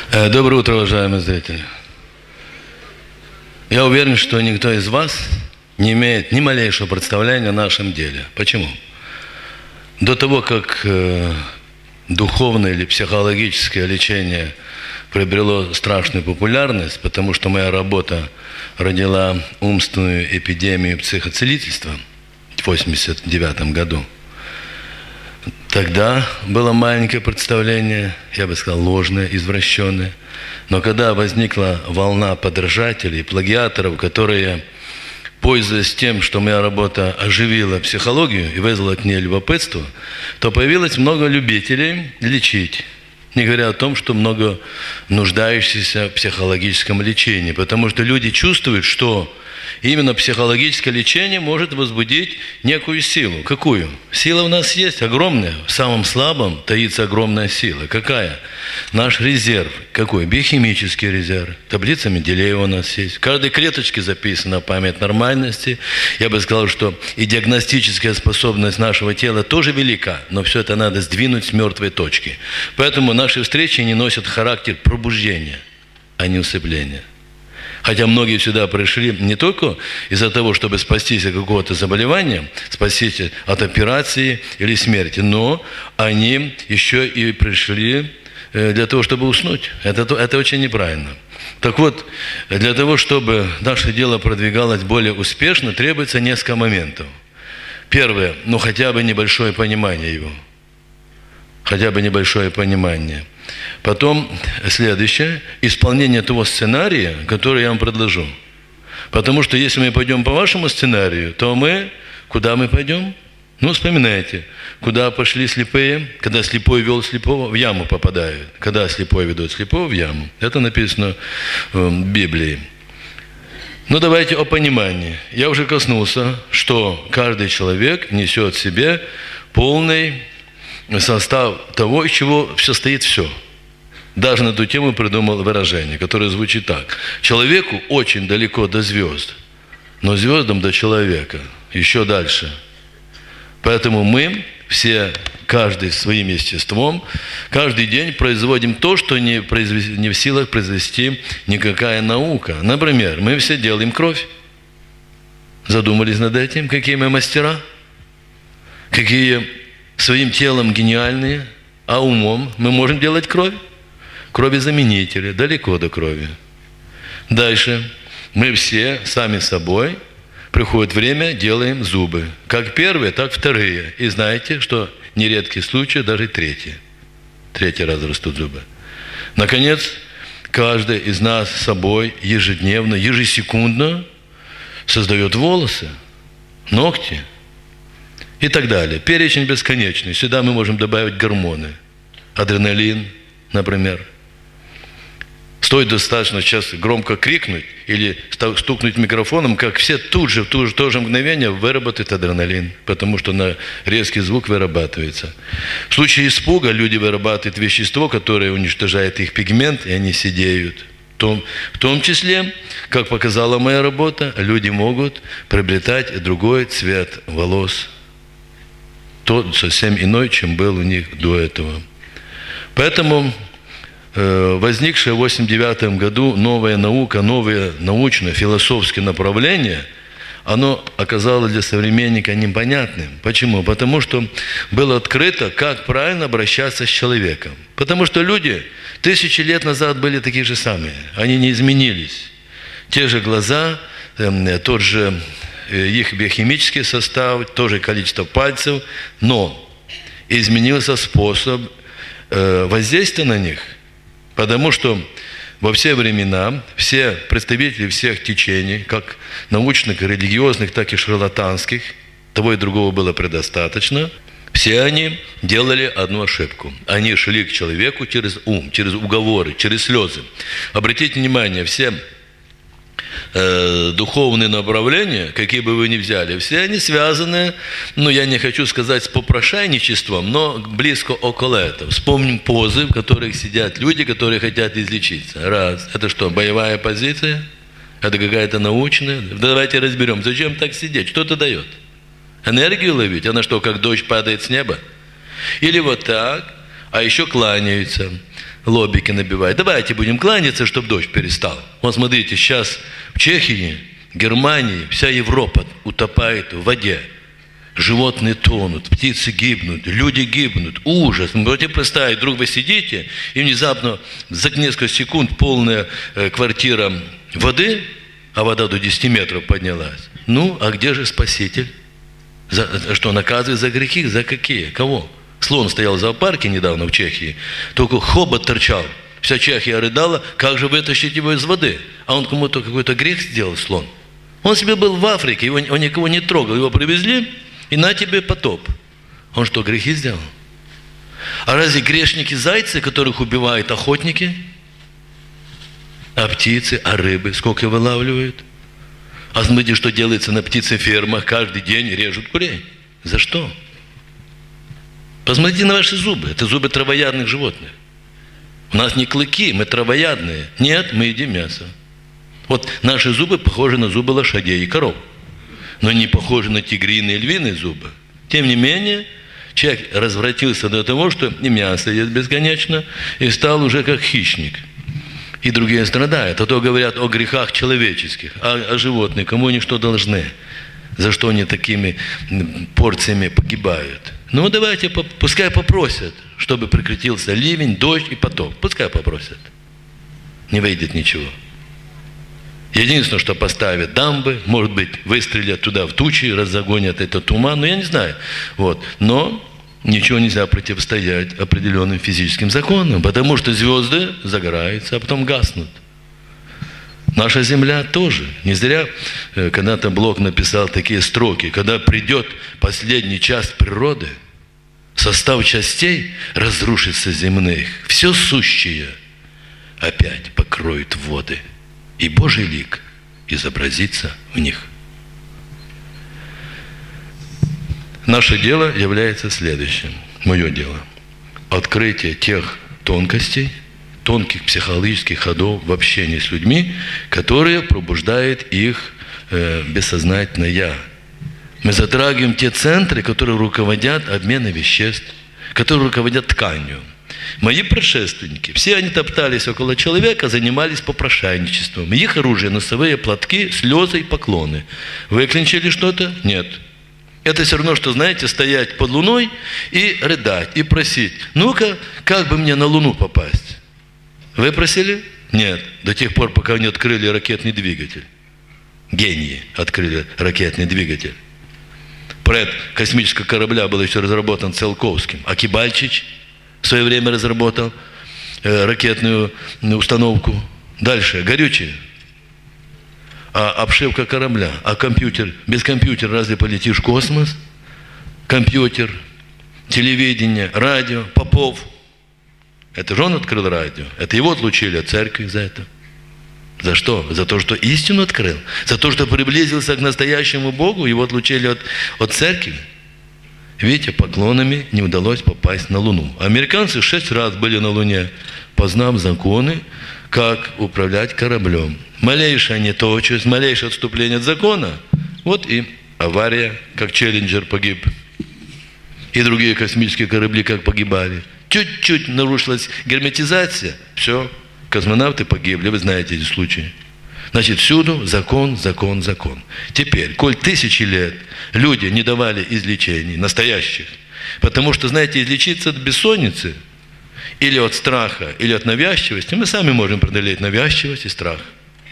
Доброе утро, уважаемые зрители. Я уверен, что никто из вас не имеет ни малейшего представления о нашем деле. Почему? До того, как духовное или психологическое лечение приобрело страшную популярность, потому что моя работа родила умственную эпидемию психоцелительства в 1989 году. Тогда было маленькое представление, я бы сказал, ложное, извращенное. Но когда возникла волна подражателей, плагиаторов, которые, пользуясь тем, что моя работа оживила психологию и вызвала к ней любопытство, то появилось много любителей лечить. Не говоря о том, что много нуждающихся в психологическом лечении. Потому что люди чувствуют, что именно психологическое лечение может возбудить некую силу. Какую? Сила у нас есть огромная. В самом слабом таится огромная сила. Какая? Наш резерв. Какой? Биохимический резерв. Таблица Менделеева у нас есть. В каждой клеточке записана память нормальности. Я бы сказал, что и диагностическая способность нашего тела тоже велика. Но все это надо сдвинуть с мертвой точки. Поэтому наши встречи не носят характер пробуждения, а не усыпления. Хотя многие сюда пришли не только из-за того, чтобы спастись от какого-то заболевания, спастись от операции или смерти, но они еще и пришли для того, чтобы уснуть. Это очень неправильно. Так вот, для того, чтобы наше дело продвигалось более успешно, требуется несколько моментов. Первое, хотя бы небольшое понимание его. Хотя бы небольшое понимание. Потом следующее, исполнение того сценария, который я вам предложу. Потому что если мы пойдем по вашему сценарию, то куда мы пойдем? Вспоминайте, куда пошли слепые, когда слепой вел слепого, в яму попадают. Когда слепой ведут слепого, в яму. Это написано в Библии. Давайте о понимании. Я уже коснулся, что каждый человек несет в себе полный состав того, из чего состоит все. Даже на эту тему придумал выражение, которое звучит так. Человеку очень далеко до звезд, но звездам до человека еще дальше. Поэтому мы все, каждый своим естеством, каждый день производим то, что не в силах произвести никакая наука. Например, мы все делаем кровь. Задумались над этим, какие мы мастера, какие своим телом гениальные, а умом мы можем делать кровь. Кровезаменители, далеко до крови. Дальше. Мы все сами собой, приходит время, делаем зубы. Как первые, так вторые. И знаете, что нередкий случай, даже третий. Третий раз растут зубы. Наконец, каждый из нас собой ежедневно, ежесекундно создает волосы, ногти и так далее. Перечень бесконечный. Сюда мы можем добавить гормоны. Адреналин, например. Стоит достаточно сейчас громко крикнуть или стукнуть микрофоном, как все тут же, в то же мгновение выработают адреналин, потому что на резкий звук вырабатывается. В случае испуга люди вырабатывают вещество, которое уничтожает их пигмент, и они седеют. В том числе, как показала моя работа, люди могут приобретать другой цвет волос. Тот совсем иной, чем был у них до этого. Поэтому возникшее в 1989 году новая наука, новое научно-философское направление, оно оказалось для современника непонятным. Почему? Потому что было открыто, как правильно обращаться с человеком. Потому что люди 1000 лет назад были такие же самые. Они не изменились. Те же глаза, тот же их биохимический состав, то же количество пальцев, но изменился способ воздействия на них. Потому что во все времена все представители всех течений, как научных, религиозных, так и шарлатанских, того и другого было предостаточно, все они делали одну ошибку. Они шли к человеку через ум, через уговоры, через слезы. Обратите внимание, все духовные направления, какие бы вы ни взяли, все они связаны, я не хочу сказать с попрошайничеством, но близко около этого. Вспомним позы, в которых сидят люди, которые хотят излечиться. Раз. Это что, боевая позиция? Это какая-то научная? Давайте разберем, зачем так сидеть? Что это дает? Энергию ловить? Она что, как дождь падает с неба? Или вот так, а еще кланяются. лобики набивает. Давайте будем кланяться, чтобы дождь перестал. Вот смотрите, сейчас в Чехии, Германии, вся Европа утопает в воде. Животные тонут, птицы гибнут, люди гибнут. Ужас. Вы можете представить, вдруг вы сидите, и внезапно за несколько секунд полная квартира воды, а вода до 10 метров поднялась. Ну, а где же Спаситель? За что, наказывает за грехи? За какие? Кого? Слон стоял в зоопарке недавно в Чехии, только хобот торчал. Вся Чехия рыдала, как же вытащить его из воды? А он кому-то какой-то грех сделал, слон. Он себе был в Африке, он никого не трогал, его привезли, и на тебе потоп. Он что, грехи сделал? А разве грешники зайцы, которых убивают охотники? А птицы, а рыбы сколько вылавливают? А смотрите, что делается на птицефермах, каждый день режут курей. За что? Посмотрите на ваши зубы. Это зубы травоядных животных. У нас не клыки, мы травоядные. Нет, мы едим мясо. Вот наши зубы похожи на зубы лошадей и коров. Но не похожи на тигриные и львиные зубы. Тем не менее, человек развратился до того, что и мясо ест бесконечно, и стал уже как хищник. И другие страдают. А то говорят о грехах человеческих, а животные, кому они что должны? За что они такими порциями погибают? Ну, давайте, пускай попросят, чтобы прекратился ливень, дождь и потоп. Пускай попросят. Не выйдет ничего. Единственное, что поставят дамбы, может быть, выстрелят туда в тучи, разгонят этот туман, но я не знаю. Вот. Но ничего нельзя противостоять определенным физическим законам, потому что звезды загораются, а потом гаснут. Наша Земля тоже. Не зря когда-то Блок написал такие строки: когда придет последний час природы, состав частей разрушится земных, все сущее опять покроет воды, и Божий лик изобразится в них. Наше дело является следующим, мое дело: открытие тех тонкостей, тонких психологических ходов в общении с людьми, которые пробуждают их бессознательное «я». Мы затрагиваем те центры, которые руководят обменом веществ, которые руководят тканью. Мои предшественники, все они топтались около человека, занимались попрошайничеством. Их оружие – носовые платки, слезы и поклоны. Выклинчили что-то? Нет. Это все равно, что, знаете, стоять под луной и рыдать, и просить: ну-ка, как бы мне на луну попасть? Вы просили? Нет. До тех пор, пока не открыли ракетный двигатель. Гении открыли ракетный двигатель. Проект космического корабля был еще разработан Циолковским. А Кибальчич в свое время разработал ракетную установку. Дальше. Горючее. А обшивка корабля. А компьютер. Без компьютера разве полетишь в космос? Компьютер, телевидение, радио, Попов. Это же он открыл радио. Это его отлучили от церкви за это. За что? За то, что истину открыл. За то, что приблизился к настоящему Богу, его отлучили от церкви. Видите, поклонами не удалось попасть на Луну. Американцы 6 раз были на Луне, познав законы, как управлять кораблем. Малейшая неточность, малейшее отступление от закона. Вот и авария, как Челленджер погиб. И другие космические корабли как погибали. Чуть-чуть нарушилась герметизация, все, космонавты погибли, вы знаете эти случаи. Значит, всюду закон, закон, закон. Теперь, коль тысячи лет люди не давали излечений, настоящих, потому что, знаете, излечиться от бессонницы, или от страха, или от навязчивости, мы сами можем преодолеть навязчивость и страх.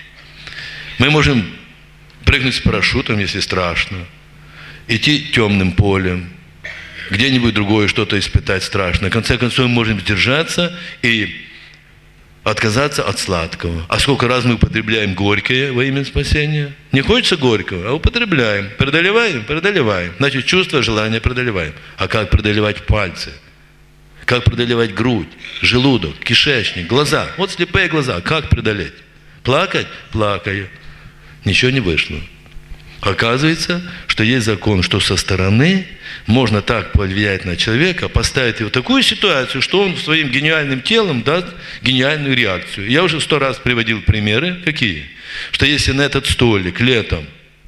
Мы можем прыгнуть с парашютом, если страшно, идти темным полем, где-нибудь другое что-то испытать страшно. В конце концов, мы можем сдержаться и отказаться от сладкого. А сколько раз мы употребляем горькое во имя спасения? Не хочется горького, а употребляем. Преодолеваем, преодолеваем. Значит, чувство, желание преодолеваем. А как преодолевать пальцы? Как преодолевать грудь, желудок, кишечник, глаза? Вот слепые глаза. Как преодолеть? Плакать? Плакаю. Ничего не вышло. Оказывается, что есть закон, что со стороны можно так повлиять на человека, поставить его в такую ситуацию, что он своим гениальным телом даст гениальную реакцию. Я уже 100 раз приводил примеры. Какие? Что если на этот столик летом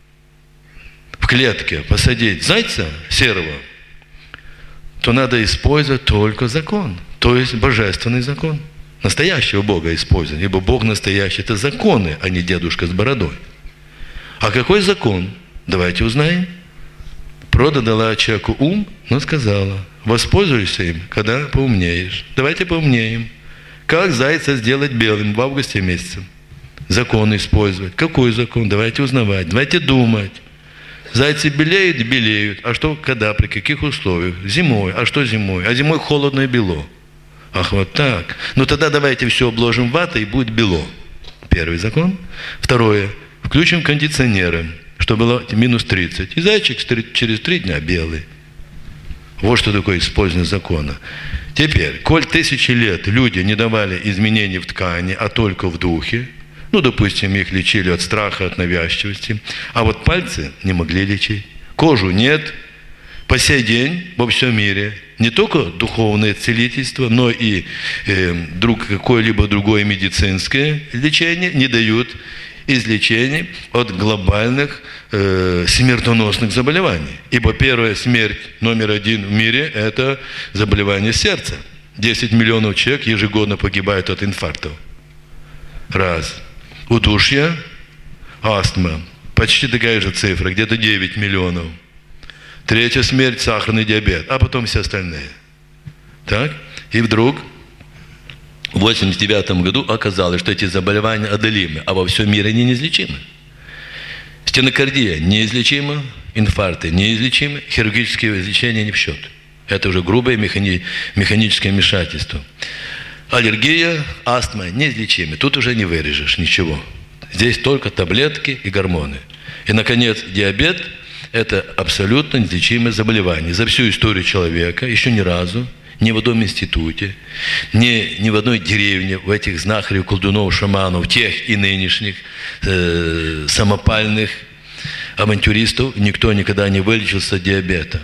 в клетке посадить зайца серого, то надо использовать только закон, то есть божественный закон. настоящего Бога использовать. Ибо Бог настоящий – это законы, а не дедушка с бородой. А какой закон? Давайте узнаем. Природа дала человеку ум, но сказала: воспользуйся им, когда поумнеешь. Давайте поумнеем. Как зайца сделать белым в августе месяце? Закон использовать. Какой закон? Давайте узнавать. Давайте думать. Зайцы белеют, белеют. А что, когда, при каких условиях? Зимой. А что зимой? А зимой холодно и бело. Ах, вот так. Ну тогда давайте все обложим ватой, и будет бело. Первый закон. Второе. Включим кондиционеры, чтобы было минус 30. И зайчик через 3 дня белый. Вот что такое использование закона. Теперь, коль 1000 лет люди не давали изменений в ткани, а только в духе, ну, допустим, их лечили от страха, от навязчивости, а вот пальцы не могли лечить, кожу нет. По сей день во всем мире не только духовное целительство, но и какое-либо другое медицинское лечение не дают излечений от глобальных смертоносных заболеваний. Ибо первая смерть номер 1 в мире – это заболевание сердца. 10 миллионов человек ежегодно погибают от инфарктов. Раз. Удушье, астма. Почти такая же цифра, где-то 9 миллионов. Третья смерть – сахарный диабет, а потом все остальные. Так? И вдруг в 1989 году оказалось, что эти заболевания одолимы, а во всем мире они неизлечимы. Стенокардия неизлечима, инфаркты неизлечимы, хирургические излечения не в счет. Это уже грубое механическое вмешательство. Аллергия, астма неизлечимы. Тут уже не вырежешь ничего. Здесь только таблетки и гормоны. И, наконец, диабет – это абсолютно неизлечимое заболевание. За всю историю человека еще ни разу ни в одном институте, ни в одной деревне, в этих знахарей, колдунов, шаманов, тех и нынешних самопальных авантюристов никто никогда не вылечился от диабета.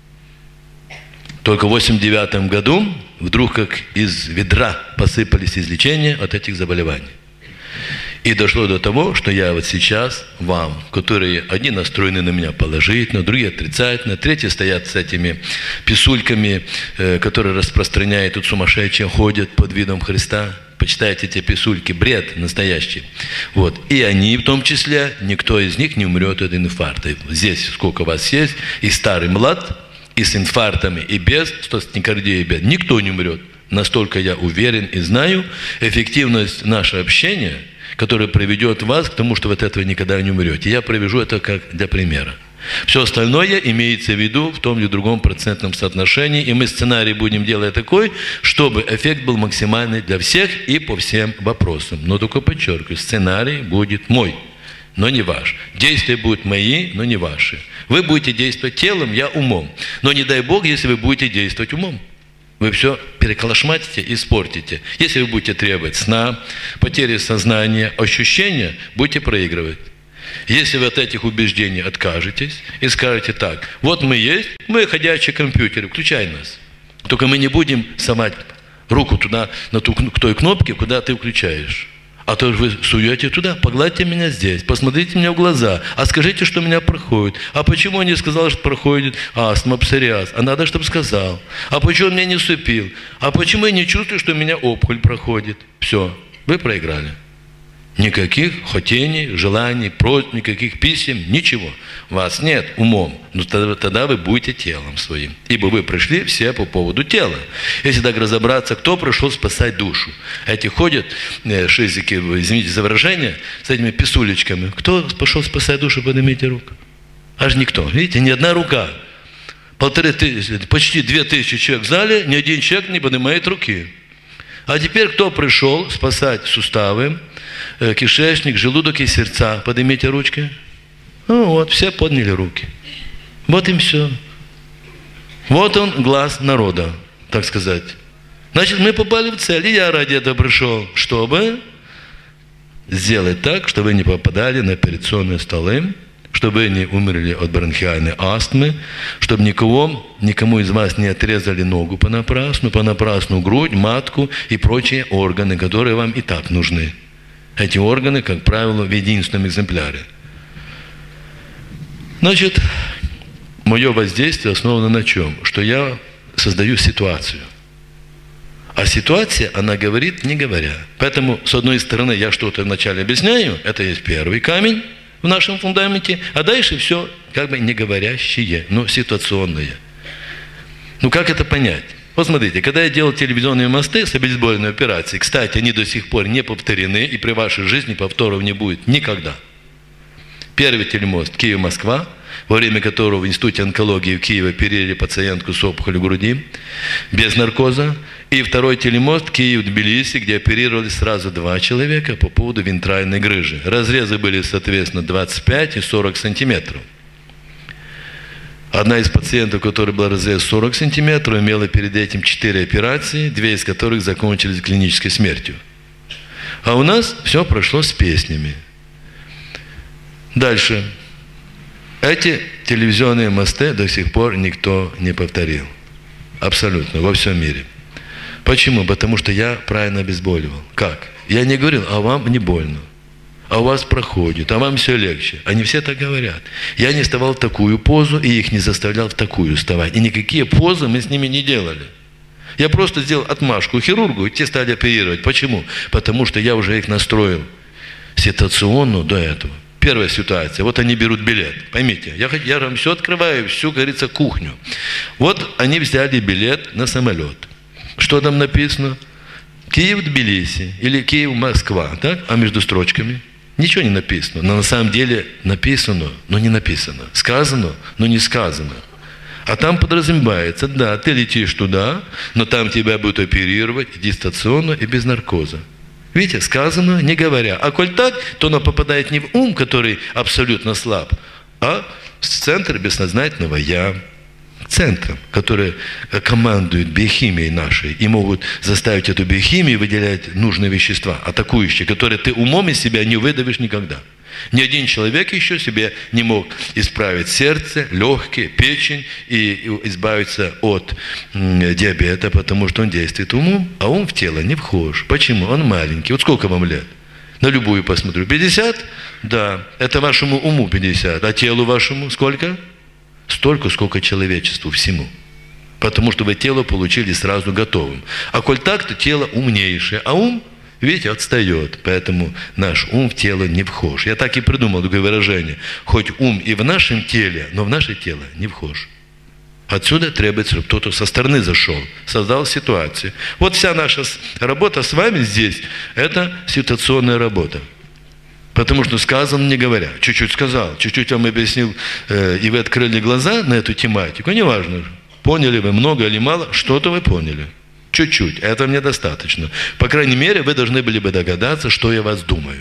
Только в 1989 году вдруг как из ведра посыпались излечения от этих заболеваний. И дошло до того, что я вот сейчас вам, которые одни настроены на меня положительно, другие отрицательно, третьи стоят с этими писульками, которые распространяют, тут сумасшедшие ходят под видом Христа. Почитайте эти писульки, бред настоящий. Вот. И они в том числе, никто из них не умрет от инфаркта. Здесь сколько вас есть, и старый млад, и с инфарктами, и без, что с стенокардией, и без. Никто не умрет. Настолько я уверен и знаю, эффективность нашего общения, которое приведет вас к тому, что вы от этого никогда не умрете. Я привяжу это как для примера. Все остальное имеется в виду в том или другом процентном соотношении, и мы сценарий будем делать такой, чтобы эффект был максимальный для всех и по всем вопросам. Но только подчеркиваю, сценарий будет мой, но не ваш. Действия будут мои, но не ваши. Вы будете действовать телом, я умом. Но не дай Бог, если вы будете действовать умом. Вы все переколошматите и испортите. Если вы будете требовать сна, потери сознания, ощущения, будете проигрывать. Если вы от этих убеждений откажетесь и скажете так: вот мы есть, мы ходячие компьютеры, включай нас. Только мы не будем совать руку туда, к той кнопке, куда ты включаешь. А то вы суете туда, погладьте меня здесь, посмотрите мне в глаза, а скажите, что меня проходит. А почему он не сказал, что проходит астма, псориаз? А надо, чтобы сказал. А почему он меня не усыпил? А почему я не чувствую, что у меня опухоль проходит? Все, вы проиграли. Никаких хотений, желаний, просьб, никаких писем, ничего. Вас нет умом, но тогда вы будете телом своим. Ибо вы пришли все по поводу тела. Если так разобраться, кто пришел спасать душу? Эти ходят, шизики, извините за выражение, с этими писулечками. Кто пошел спасать душу, поднимите руку? Аж никто. Видите, ни одна рука. 1500, почти 2000 человек в зале, ни один человек не поднимает руки. А теперь кто пришел спасать суставы, кишечник, желудок и сердца? Поднимите ручки. Ну вот, все подняли руки. Вот им все. Вот он, глаз народа, так сказать. Значит, мы попали в цель. И я ради этого пришел, чтобы сделать так, чтобы вы не попадали на операционные столы, чтобы вы не умерли от бронхиальной астмы, чтобы никому из вас не отрезали ногу понапрасну грудь, матку и прочие органы, которые вам и так нужны. Эти органы, как правило, в единственном экземпляре. Значит, мое воздействие основано на чем? Что я создаю ситуацию. А ситуация, она говорит, не говоря. Поэтому, с одной стороны, я что-то вначале объясняю, это есть первый камень в нашем фундаменте, а дальше все как бы не говорящее, но ситуационное. Ну как это понять? Вот смотрите, когда я делал телевизионные мосты с обезболенной операцией, кстати, они до сих пор не повторены, и при вашей жизни повторов не будет никогда. Первый телемост Киев-Москва, во время которого в Институте онкологии в Киеве оперировали пациентку с опухолью груди без наркоза. И второй телемост Киев-Тбилиси, где оперировали сразу 2 человека по поводу вентральной грыжи. Разрезы были, соответственно, 25 и 40 сантиметров. Одна из пациентов, у которой был разрез 40 сантиметров, имела перед этим 4 операции, 2 из которых закончились клинической смертью. А у нас все прошло с песнями. Дальше. Эти телевизионные мосты до сих пор никто не повторил. Абсолютно, во всем мире. Почему? Потому что я правильно обезболивал. Как? Я не говорил, а вам не больно. А у вас проходит, а вам все легче. Они все так говорят. Я не вставал в такую позу, и их не заставлял в такую вставать. И никакие позы мы с ними не делали. Я просто сделал отмашку хирургу, и те стали оперировать. Почему? Потому что я уже их настроил ситуационно до этого. Первая ситуация. Вот они берут билет. Поймите, я вам все открываю, всю, говорится, кухню. Вот они взяли билет на самолет. Что там написано? Киев-Тбилиси или Киев-Москва, так? А между строчками ничего не написано. Но на самом деле написано, но не написано. Сказано, но не сказано. А там подразумевается, да, ты летишь туда, но там тебя будут оперировать дистанционно и без наркоза. Видите, сказано, не говоря. А коль так, то оно попадает не в ум, который абсолютно слаб, а в центр бессознательного «я». Центром, которые командуют биохимией нашей и могут заставить эту биохимию выделять нужные вещества, атакующие, которые ты умом из себя не выдавишь никогда. Ни один человек еще себе не мог исправить сердце, легкие, печень и избавиться от диабета, потому что он действует умом, а ум в тело не вхож. Почему? Он маленький. Вот сколько вам лет? На любую посмотрю. 50? Да. Это вашему уму 50. А телу вашему сколько? Столько, сколько человечеству всему. Потому что вы тело получили сразу готовым. А коль так, то тело умнейшее. А ум, видите, отстает. Поэтому наш ум в тело не вхож. Я так и придумал такое выражение. Хоть ум и в нашем теле, но в наше тело не вхож. Отсюда требуется, чтобы кто-то со стороны зашел, создал ситуацию. Вот вся наша работа с вами здесь, это ситуационная работа. Потому что сказано, не говоря. Чуть-чуть сказал, чуть-чуть вам объяснил, и вы открыли глаза на эту тематику. Неважно, поняли вы много или мало, что-то вы поняли. Чуть-чуть. Этого мне достаточно. По крайней мере, вы должны были бы догадаться, что я вас думаю.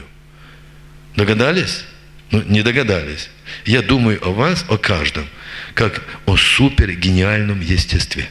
Догадались? Ну, не догадались. Я думаю о вас, о каждом, как о супергениальном естестве.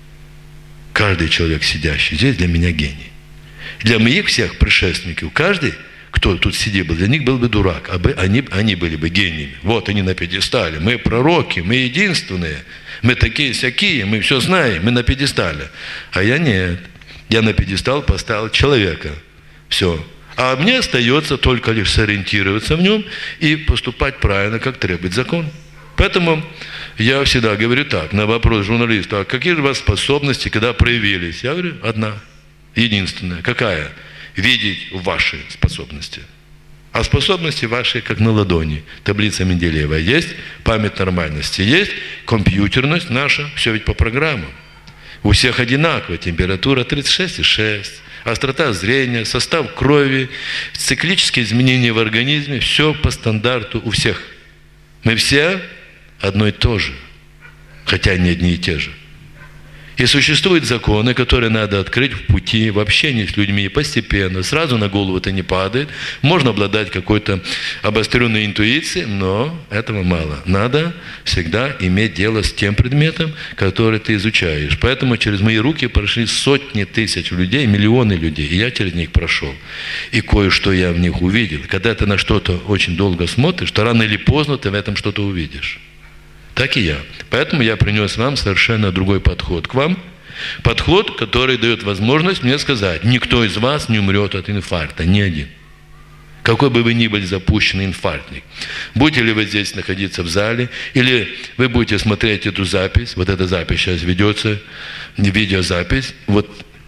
Каждый человек, сидящий здесь, для меня гений. Для моих всех предшественников, каждый, кто тут сидел, для них был бы дурак, а они были бы гениями. Вот они на пьедестале. Мы пророки, мы единственные. Мы такие-сякие, мы все знаем, мы на пьедестале. А я нет. Я на пьедестал поставил человека. Все. А мне остается только лишь сориентироваться в нем и поступать правильно, как требует закон. Поэтому я всегда говорю так, на вопрос журналиста, а какие же у вас способности, когда проявились? Я говорю, одна, единственная. Какая? Видеть ваши способности. А способности ваши как на ладони. Таблица Менделеева есть, память нормальности есть, компьютерность наша, все ведь по программам. У всех одинаково, температура 36,6, острота зрения, состав крови, циклические изменения в организме, все по стандарту у всех. Мы все одно и то же, хотя не одни и те же. И существуют законы, которые надо открыть в пути, в общении с людьми постепенно. Сразу на голову это не падает. Можно обладать какой-то обостренной интуицией, но этого мало. Надо всегда иметь дело с тем предметом, который ты изучаешь. Поэтому через мои руки прошли сотни тысяч людей, миллионы людей. И я через них прошел. И кое-что я в них увидел. Когда ты на что-то очень долго смотришь, то рано или поздно ты в этом что-то увидишь. Так и я. Поэтому я принес вам совершенно другой подход к вам. Подход, который дает возможность мне сказать, никто из вас не умрет от инфаркта, ни один. Какой бы вы ни были запущенный инфарктник. Будете ли вы здесь находиться в зале, или вы будете смотреть эту запись, вот эта запись сейчас ведется, видеозапись, вот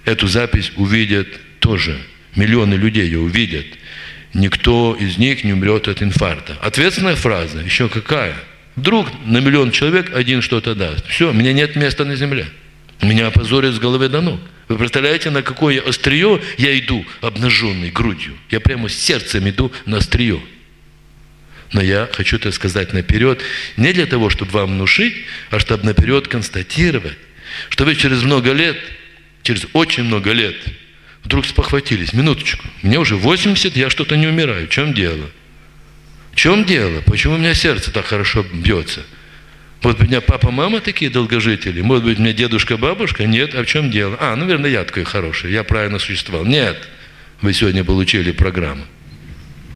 эту запись увидят тоже. Миллионы людей ее увидят. Никто из них не умрет от инфаркта. Ответственная фраза еще какая? Вдруг на миллион человек один что-то даст. Все, мне нет места на земле. Меня опозорят с головы до ног. Вы представляете, на какое острие я иду, обнаженный грудью? Я прямо сердцем иду на острие. Но я хочу это сказать наперед, не для того, чтобы вам внушить, а чтобы наперед констатировать, что вы через много лет, через очень много лет, вдруг спохватились. Минуточку, мне уже 80, я что-то не умираю. В чем дело? В чем дело? Почему у меня сердце так хорошо бьется? Может быть, у меня папа, мама такие долгожители? Может быть, у меня дедушка, бабушка? Нет. А в чем дело? Наверное, я такой хороший, я правильно существовал. Нет. Вы сегодня получили программу.